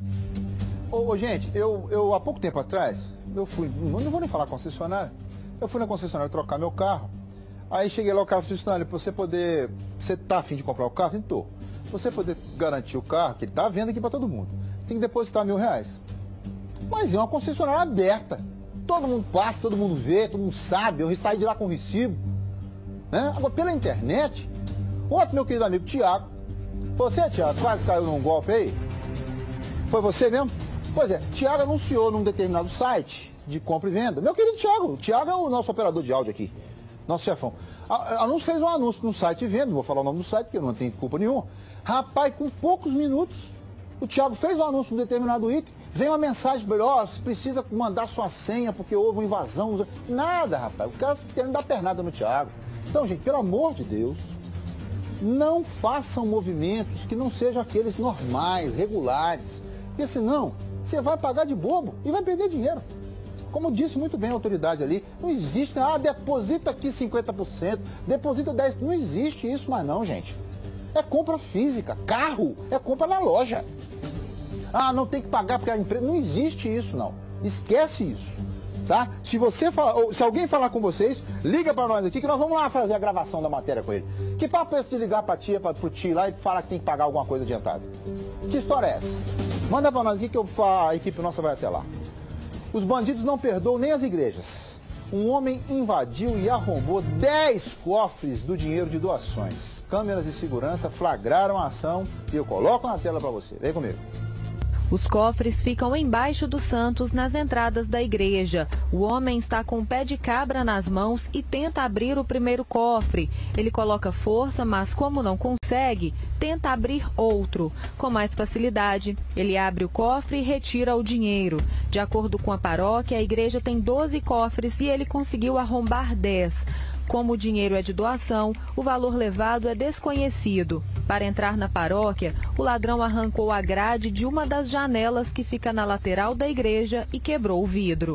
Ô, ô gente, eu, eu há pouco tempo atrás, eu fui, não vou nem falar concessionária, eu fui na concessionária trocar meu carro, aí cheguei lá, o carro disse, para você poder, você tá afim de comprar o carro? Então, você poder garantir o carro, que ele tá à venda aqui para todo mundo, você tem que depositar mil reais. Mas é uma concessionária aberta, todo mundo passa, todo mundo vê, todo mundo sabe, eu saí de lá com recibo, né? Agora, pela internet, ontem meu querido amigo Tiago, você, Tiago, quase caiu num golpe aí? Foi você mesmo? Pois é, Tiago anunciou num determinado site de compra e venda. Meu querido Tiago, o Tiago é o nosso operador de áudio aqui, nosso chefão. A, anúncio fez um anúncio no site de venda, não vou falar o nome do site porque eu não tenho culpa nenhuma. Rapaz, com poucos minutos, o Tiago fez um anúncio num determinado item, vem uma mensagem para ele, ó, você precisa mandar sua senha porque houve uma invasão. Nada, rapaz, o cara querendo dar pernada no Tiago. Então, gente, pelo amor de Deus, não façam movimentos que não sejam aqueles normais, regulares, porque senão você vai pagar de bobo e vai perder dinheiro. Como disse muito bem a autoridade ali, não existe, ah, deposita aqui cinquenta por cento, deposita dez por cento, não existe isso mais não, gente. É compra física, carro, é compra na loja. Ah, não tem que pagar porque a empresa, não existe isso não, esquece isso, tá? Se você fala, se alguém falar com vocês, liga para nós aqui que nós vamos lá fazer a gravação da matéria com ele. Que papo é esse de ligar pra tia, pra, pro tio lá e falar que tem que pagar alguma coisa adiantada? Que história é essa? Manda para nós aqui que eu, a equipe nossa vai até lá. Os bandidos não perdoam nem as igrejas. Um homem invadiu e arrombou dez cofres do dinheiro de doações. Câmeras de segurança flagraram a ação e eu coloco na tela para você. Vem comigo. Os cofres ficam embaixo dos santos nas entradas da igreja. O homem está com um pé de cabra nas mãos e tenta abrir o primeiro cofre. Ele coloca força, mas como não consegue, tenta abrir outro. Com mais facilidade, ele abre o cofre e retira o dinheiro. De acordo com a paróquia, a igreja tem doze cofres e ele conseguiu arrombar dez. Como o dinheiro é de doação, o valor levado é desconhecido. Para entrar na paróquia, o ladrão arrancou a grade de uma das janelas que fica na lateral da igreja e quebrou o vidro.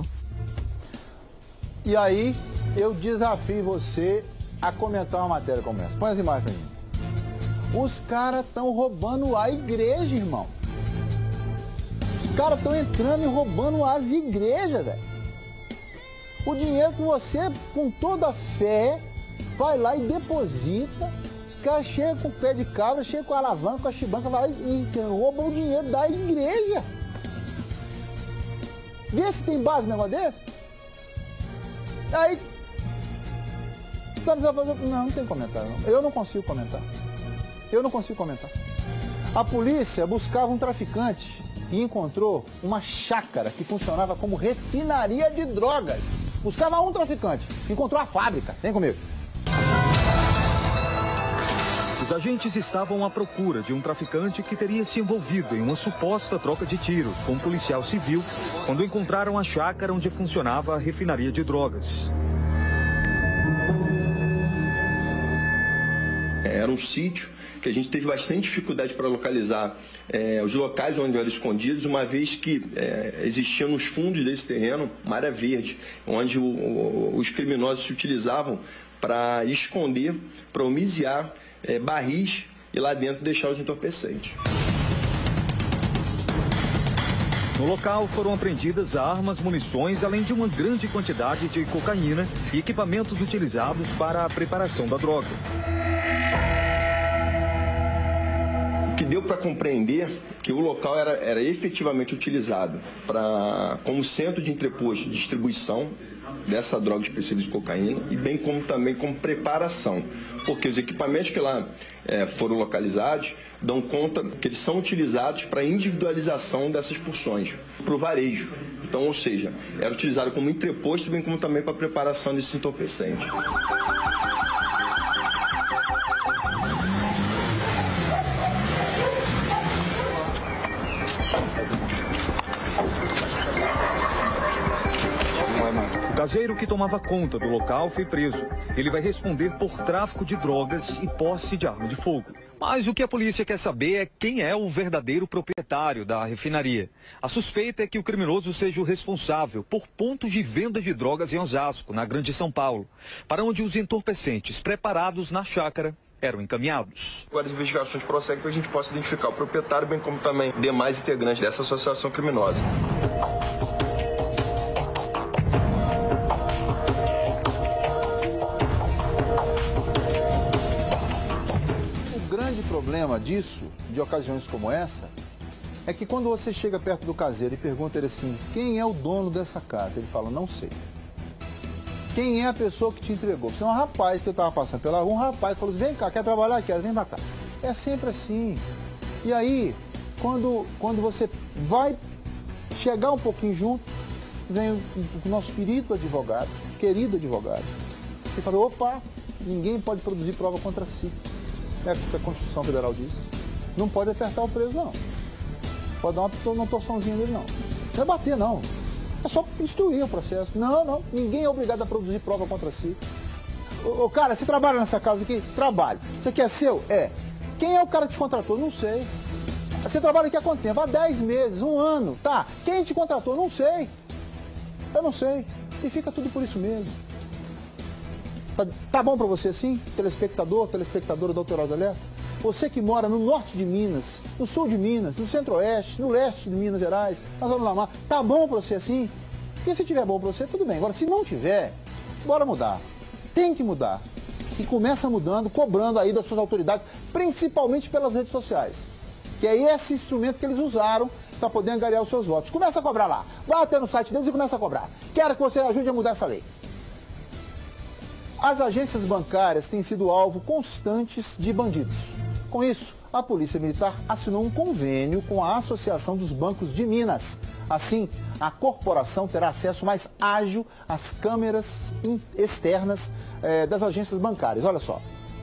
E aí, eu desafio você a comentar uma matéria como essa. Põe as imagens pra mim. Os caras estão roubando a igreja, irmão. Os caras estão entrando e roubando as igrejas, velho. O dinheiro que você, com toda a fé, vai lá e deposita. Os caras chegam com o pé de cabra, chegam com a alavanca, com a chibanca, vai lá e, e roubam o dinheiro da igreja. Vê se tem base no negócio desse. Aí, você vai fazer... Não, não tem comentário, não. Eu não consigo comentar. Eu não consigo comentar. A polícia buscava um traficante e encontrou uma chácara que funcionava como refinaria de drogas. Buscava um traficante, encontrou a fábrica. Vem comigo. Os agentes estavam à procura de um traficante que teria se envolvido em uma suposta troca de tiros com um policial civil quando encontraram a chácara onde funcionava a refinaria de drogas. Era um sítio que a gente teve bastante dificuldade para localizar é, os locais onde eram escondidos, uma vez que é, existia nos fundos desse terreno uma área verde, onde o, o, os criminosos se utilizavam para esconder, para homiziar é, barris e lá dentro deixar os entorpecentes. No local foram apreendidas armas, munições, além de uma grande quantidade de cocaína e equipamentos utilizados para a preparação da droga. O que deu para compreender que o local era, era efetivamente utilizado pra, como centro de entreposto de distribuição dessa droga específica de cocaína e bem como também como preparação, porque os equipamentos que lá é, foram localizados dão conta que eles são utilizados para individualização dessas porções, para o varejo. Então, ou seja, era utilizado como entreposto bem como também para preparação desses entorpecentes. O caseiro que tomava conta do local foi preso. Ele vai responder por tráfico de drogas e posse de arma de fogo. Mas o que a polícia quer saber é quem é o verdadeiro proprietário da refinaria. A suspeita é que o criminoso seja o responsável por pontos de venda de drogas em Osasco, na Grande São Paulo, para onde os entorpecentes preparados na chácara eram encaminhados. Agora as investigações prosseguem para que a gente possa identificar o proprietário, bem como também demais integrantes dessa associação criminosa. O problema disso, de ocasiões como essa, é que quando você chega perto do caseiro e pergunta ele assim, quem é o dono dessa casa? Ele fala, não sei. Quem é a pessoa que te entregou? Você é um rapaz que eu estava passando pela rua, um rapaz falou assim, vem cá, quer trabalhar? Quero, vem pra cá. É sempre assim. E aí, quando, quando você vai chegar um pouquinho junto, vem o, o nosso querido advogado, querido advogado, e fala, opa, ninguém pode produzir prova contra si. É o que a Constituição Federal diz. Não pode apertar o preso, não. Pode dar uma, uma torçãozinha nele, não. Não é bater, não. É só instruir o processo. Não, não. Ninguém é obrigado a produzir prova contra si. Ô, ô, cara, você trabalha nessa casa aqui? Trabalho. Você quer seu? É. Quem é o cara que te contratou? Não sei. Você trabalha aqui há quanto tempo? Há dez meses, um ano. Tá. Quem te contratou? Não sei. Eu não sei. E fica tudo por isso mesmo. Tá, tá bom para você assim, telespectador, telespectadora da Autorosa Alerta? Você que mora no norte de Minas, no sul de Minas, no centro-oeste, no leste de Minas Gerais, nós vamos lá, tá bom para você assim? E se tiver bom para você, tudo bem. Agora, se não tiver, bora mudar. Tem que mudar. E começa mudando, cobrando aí das suas autoridades, principalmente pelas redes sociais. Que é esse instrumento que eles usaram para poder angariar os seus votos. Começa a cobrar lá. Vai até no site deles e começa a cobrar. Quero que você ajude a mudar essa lei. As agências bancárias têm sido alvo constantes de bandidos. Com isso, a Polícia Militar assinou um convênio com a Associação dos Bancos de Minas. Assim, a corporação terá acesso mais ágil às câmeras externas eh, das agências bancárias. Olha só.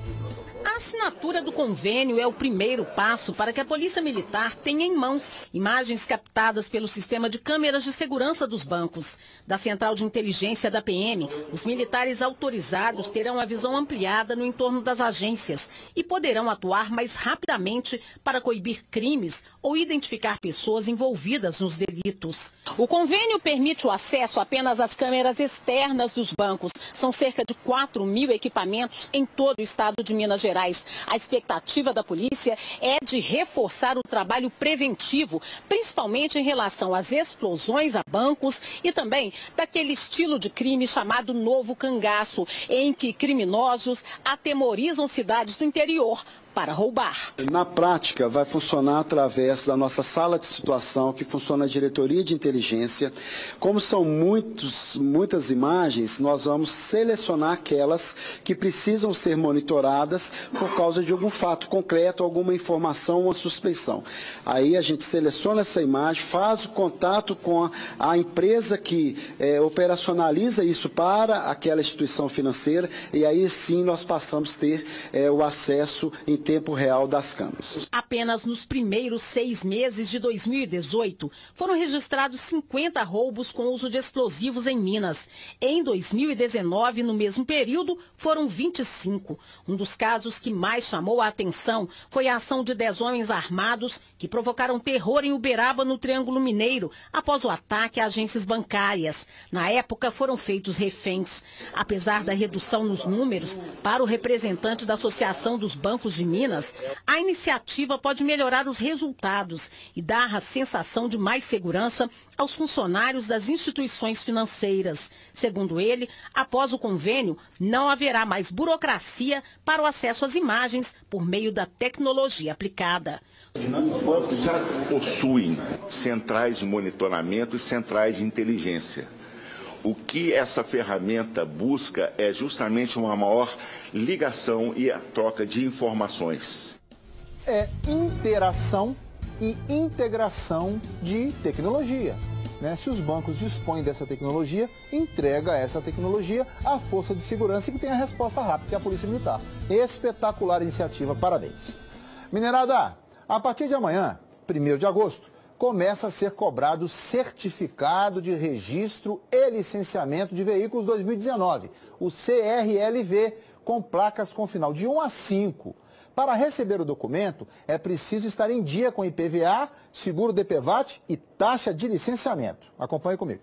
A assinatura do convênio é o primeiro passo para que a Polícia Militar tenha em mãos imagens captadas pelo sistema de câmeras de segurança dos bancos. Da Central de Inteligência da P M, os militares autorizados terão a visão ampliada no entorno das agências e poderão atuar mais rapidamente para coibir crimes ou identificar pessoas envolvidas nos delitos. O convênio permite o acesso apenas às câmeras externas dos bancos. São cerca de quatro mil equipamentos em todo o estado de Minas Gerais. A expectativa da polícia é de reforçar o trabalho preventivo, principalmente em relação às explosões a bancos e também daquele estilo de crime chamado novo cangaço, em que criminosos atemorizam cidades do interior para roubar. Na prática, vai funcionar através da nossa sala de situação, que funciona a diretoria de inteligência. Como são muitos, muitas imagens, nós vamos selecionar aquelas que precisam ser monitoradas por causa de algum fato concreto, alguma informação ou uma suspeição. Aí a gente seleciona essa imagem, faz o contato com a, a empresa que é, operacionaliza isso para aquela instituição financeira e aí sim nós passamos a ter é, o acesso em tempo real das câmeras. Apenas nos primeiros seis meses de dois mil e dezoito, foram registrados cinquenta roubos com uso de explosivos em Minas. Em dois mil e dezenove, no mesmo período, foram vinte e cinco. Um dos casos que mais chamou a atenção foi a ação de dez homens armados que provocaram terror em Uberaba, no Triângulo Mineiro, após o ataque a agências bancárias. Na época, foram feitos reféns. Apesar da redução nos números, para o representante da Associação dos Bancos de Minas, a iniciativa pode melhorar os resultados e dar a sensação de mais segurança aos funcionários das instituições financeiras. Segundo ele, após o convênio, não haverá mais burocracia para o acesso às imagens por meio da tecnologia aplicada. Os bancos já possuem centrais de monitoramento e centrais de inteligência. O que essa ferramenta busca é justamente uma maior ligação e a troca de informações. É interação e integração de tecnologia. Né? Se os bancos dispõem dessa tecnologia, entrega essa tecnologia à força de segurança que tem a resposta rápida, que é a Polícia Militar. Espetacular iniciativa, parabéns. Minerada, a partir de amanhã, primeiro de agosto, começa a ser cobrado certificado de registro e licenciamento de veículos dois mil e dezenove, o C R L V, com placas com final de um a cinco. Para receber o documento, é preciso estar em dia com I P V A, seguro D P V A T e taxa de licenciamento. Acompanhe comigo.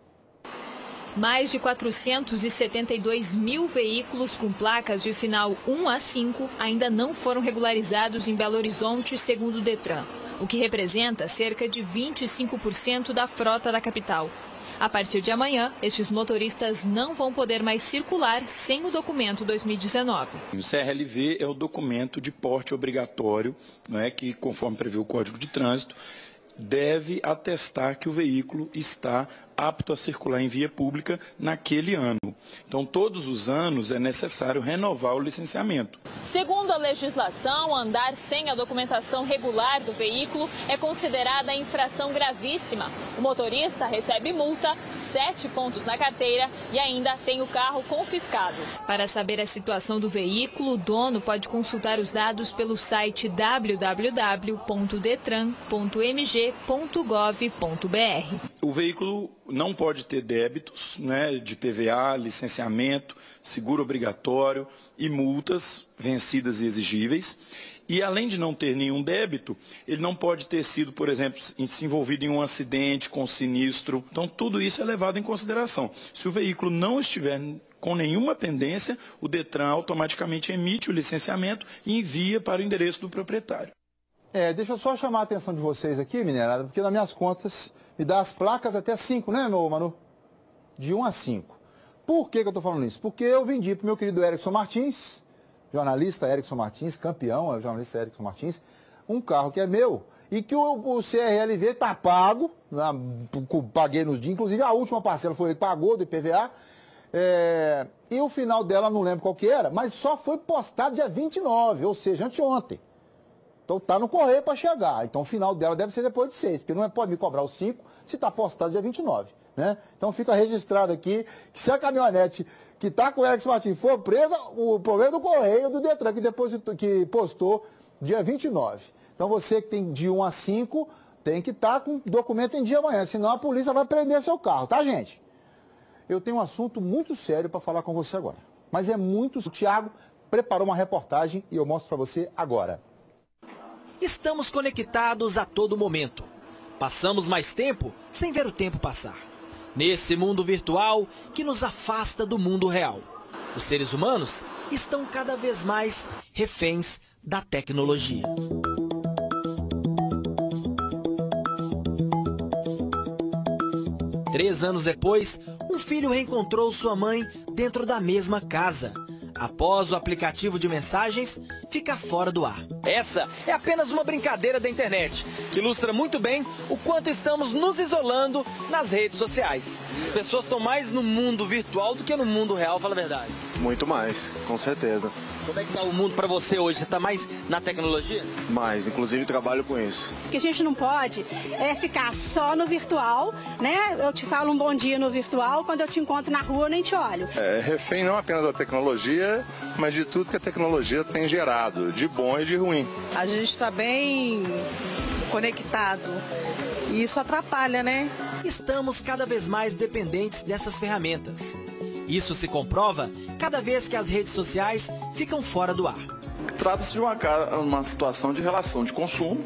Mais de quatrocentos e setenta e dois mil veículos com placas de final um a cinco ainda não foram regularizados em Belo Horizonte, segundo o Detran, o que representa cerca de vinte e cinco por cento da frota da capital. A partir de amanhã, estes motoristas não vão poder mais circular sem o documento dois mil e dezenove. O C R L V é o documento de porte obrigatório, não é, que, conforme prevê o Código de Trânsito, deve atestar que o veículo está apto a circular em via pública naquele ano. Então, todos os anos é necessário renovar o licenciamento. Segundo a legislação, andar sem a documentação regular do veículo é considerada infração gravíssima. O motorista recebe multa, sete pontos na carteira e ainda tem o carro confiscado. Para saber a situação do veículo, o dono pode consultar os dados pelo site w w w ponto detran ponto m g ponto gov ponto b r. O veículo não pode ter débitos, né, de P V A, licenciamento, seguro obrigatório e multas vencidas e exigíveis. E, além de não ter nenhum débito, ele não pode ter sido, por exemplo, se envolvido em um acidente com sinistro. Então, tudo isso é levado em consideração. Se o veículo não estiver com nenhuma pendência, o Detran automaticamente emite o licenciamento e envia para o endereço do proprietário. É, deixa eu só chamar a atenção de vocês aqui, minerada, porque nas minhas contas me dá as placas até cinco, né, meu Manu? De um a cinco. Por que que eu tô falando isso? Porque eu vendi pro meu querido Erickson Martins, jornalista Erickson Martins, campeão, é o jornalista Erickson Martins, um carro que é meu e que o, o C R L V tá pago, na, paguei nos dias, inclusive a última parcela foi ele que pagou do I P V A, é, e o final dela não lembro qual que era, mas só foi postado dia vinte e nove, ou seja, anteontem. Então tá no correio para chegar. Então o final dela deve ser depois de seis, porque não é, pode me cobrar os cinco se está postado dia vinte e nove. Né? Então fica registrado aqui que se a caminhonete que está com o Alex Martins for presa, o problema é do correio do Detran, que, depositou, que postou dia vinte e nove. Então você que tem de um a cinco, tem que estar tá com documento em dia amanhã, senão a polícia vai prender seu carro, tá, gente? Eu tenho um assunto muito sério para falar com você agora. Mas é muito... O Thiago preparou uma reportagem e eu mostro para você agora. Estamos conectados a todo momento. Passamos mais tempo sem ver o tempo passar. Nesse mundo virtual que nos afasta do mundo real. Os seres humanos estão cada vez mais reféns da tecnologia. Três anos depois, um filho reencontrou sua mãe dentro da mesma casa. Após o aplicativo de mensagens ficar fora do ar. Essa é apenas uma brincadeira da internet, que ilustra muito bem o quanto estamos nos isolando nas redes sociais. As pessoas estão mais no mundo virtual do que no mundo real, fala a verdade. Muito mais, com certeza. Como é que está o mundo para você hoje? Você está mais na tecnologia? Mais, inclusive trabalho com isso. O que a gente não pode é ficar só no virtual, né? Eu te falo um bom dia no virtual, quando eu te encontro na rua eu nem te olho. É refém não apenas da tecnologia, mas de tudo que a tecnologia tem gerado, de bom e de ruim. A gente está bem conectado e isso atrapalha, né? Estamos cada vez mais dependentes dessas ferramentas. Isso se comprova cada vez que as redes sociais ficam fora do ar. Trata-se de uma, uma situação de relação de consumo,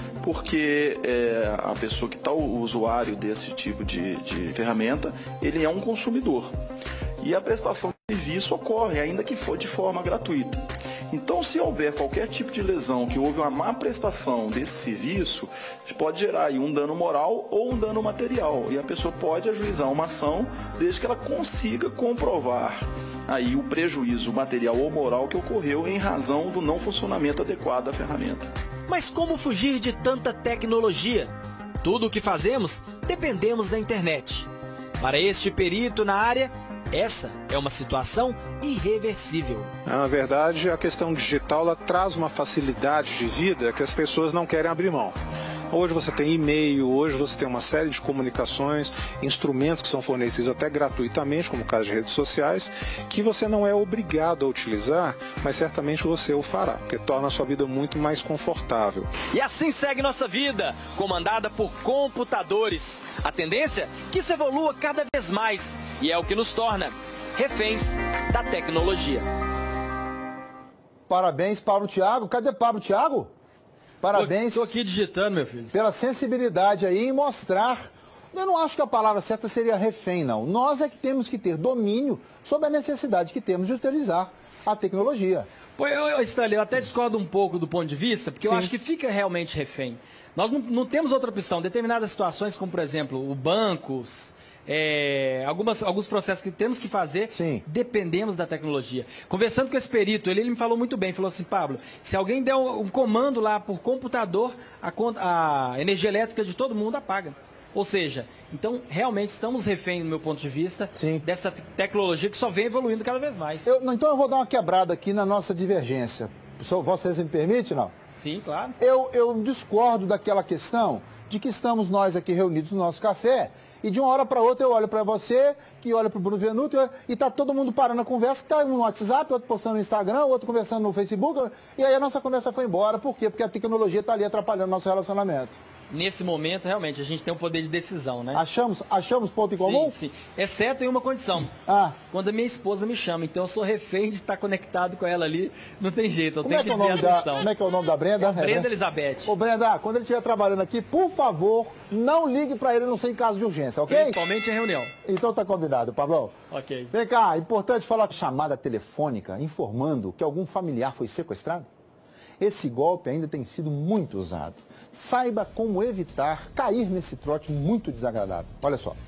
porque é, a pessoa que está o usuário desse tipo de, de ferramenta, ele é um consumidor. E a prestação de serviço ocorre, ainda que for de forma gratuita. Então, se houver qualquer tipo de lesão, que houve uma má prestação desse serviço, pode gerar aí um dano moral ou um dano material. E a pessoa pode ajuizar uma ação desde que ela consiga comprovar aí o prejuízo material ou moral que ocorreu em razão do não funcionamento adequado da ferramenta. Mas como fugir de tanta tecnologia? Tudo o que fazemos dependemos da internet. Para este perito na área, essa é uma situação irreversível. Na verdade, a questão digital ela traz uma facilidade de vida que as pessoas não querem abrir mão. Hoje você tem e-mail, hoje você tem uma série de comunicações, instrumentos que são fornecidos até gratuitamente, como o caso de redes sociais, que você não é obrigado a utilizar, mas certamente você o fará, porque torna a sua vida muito mais confortável. E assim segue nossa vida, comandada por computadores. A tendência é que isso evolua cada vez mais, e é o que nos torna reféns da tecnologia. Parabéns, Pablo Thiago. Cadê Pablo Thiago? Parabéns. Estou aqui digitando, meu filho. Pela sensibilidade aí em mostrar. Eu não acho que a palavra certa seria refém, não. Nós é que temos que ter domínio sobre a necessidade que temos de utilizar a tecnologia. Pô, eu, eu, Stanley, eu até discordo um pouco do ponto de vista, porque Sim. eu acho que fica realmente refém. Nós não, não temos outra opção. Determinadas situações, como por exemplo, o bancos... É, algumas, alguns processos que temos que fazer, Sim. dependemos da tecnologia. Conversando com esse perito, ele, ele me falou muito bem, falou assim, Pablo, se alguém der um, um comando lá por computador, a, a energia elétrica de todo mundo apaga. Ou seja, então realmente estamos refém, do meu ponto de vista, Sim. dessa tecnologia que só vem evoluindo cada vez mais. Eu, então eu vou dar uma quebrada aqui na nossa divergência. Vocês me permitem, não? Sim, claro. Eu, eu discordo daquela questão de que estamos nós aqui reunidos no nosso café e de uma hora para outra eu olho para você, que olha para o Bruno Venuto, e está todo mundo parando a conversa, que está no WhatsApp, outro postando no Instagram, outro conversando no Facebook, e aí a nossa conversa foi embora. Por quê? Porque a tecnologia está ali atrapalhando nosso relacionamento. Nesse momento, realmente, a gente tem um poder de decisão, né? Achamos, achamos ponto em comum? Sim, sim. Exceto em uma condição. Ah. Quando a minha esposa me chama. Então eu sou refém de estar conectado com ela ali. Não tem jeito, eu como tenho é que que desviar a atenção. Como é que é o nome da Brenda? É Brenda é, Elizabeth. Ô Brenda, quando ele estiver trabalhando aqui, por favor, não ligue para ele, não sei em caso de urgência, ok? Principalmente em reunião. Então tá combinado, Pablão. Ok. Vem cá, importante falar chamada telefônica informando que algum familiar foi sequestrado. Esse golpe ainda tem sido muito usado. Saiba como evitar cair nesse trote muito desagradável. Olha só.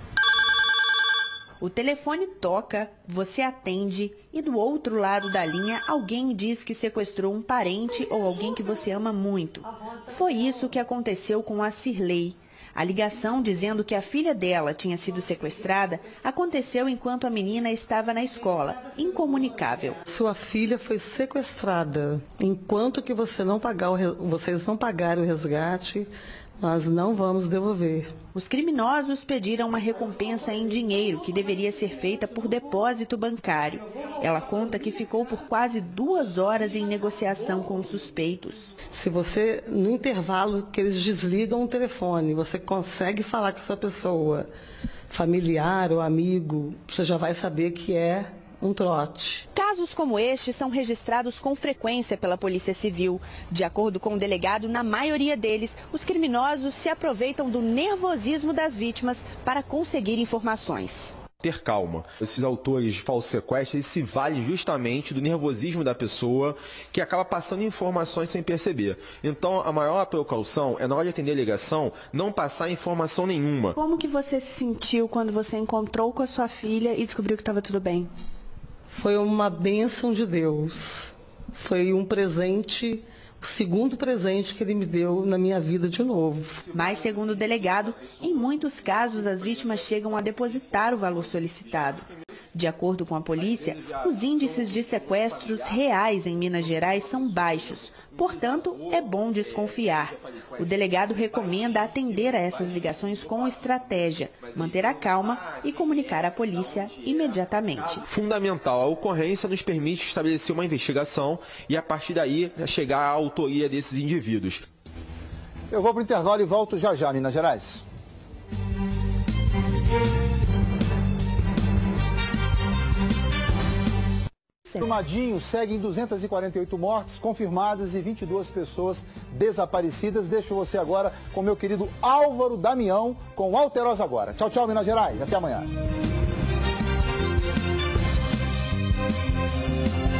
O telefone toca, você atende e do outro lado da linha alguém diz que sequestrou um parente ou alguém que você ama muito. Foi isso que aconteceu com a Cirlei. A ligação dizendo que a filha dela tinha sido sequestrada aconteceu enquanto a menina estava na escola, incomunicável. Sua filha foi sequestrada. Enquanto que você não pagar o, vocês não pagarem o resgate, nós não vamos devolver. Os criminosos pediram uma recompensa em dinheiro que deveria ser feita por depósito bancário. Ela conta que ficou por quase duas horas em negociação com os suspeitos. Se você, no intervalo que eles desligam o telefone, você consegue falar com essa pessoa, familiar ou amigo, você já vai saber que é um trote. Casos como este são registrados com frequência pela Polícia Civil. De acordo com o delegado, na maioria deles, os criminosos se aproveitam do nervosismo das vítimas para conseguir informações. Ter calma. Esses autores de falso sequestro, eles se valem justamente do nervosismo da pessoa que acaba passando informações sem perceber. Então, a maior precaução é, na hora de atender a ligação, não passar informação nenhuma. Como que você se sentiu quando você encontrou com a sua filha e descobriu que estava tudo bem? Foi uma bênção de Deus. Foi um presente, o segundo presente que ele me deu na minha vida de novo. Mas, segundo o delegado, em muitos casos as vítimas chegam a depositar o valor solicitado. De acordo com a polícia, os índices de sequestros reais em Minas Gerais são baixos. Portanto, é bom desconfiar. O delegado recomenda atender a essas ligações com estratégia, manter a calma e comunicar à polícia imediatamente. Fundamental, a ocorrência nos permite estabelecer uma investigação e, a partir daí, chegar à autoria desses indivíduos. Eu vou para o intervalo e volto já já, Minas Gerais. Brumadinho segue em duzentas e quarenta e oito mortes confirmadas e vinte e duas pessoas desaparecidas. Deixo você agora com meu querido Álvaro Damião com o Alterosa Agora. Tchau, tchau, Minas Gerais. Até amanhã.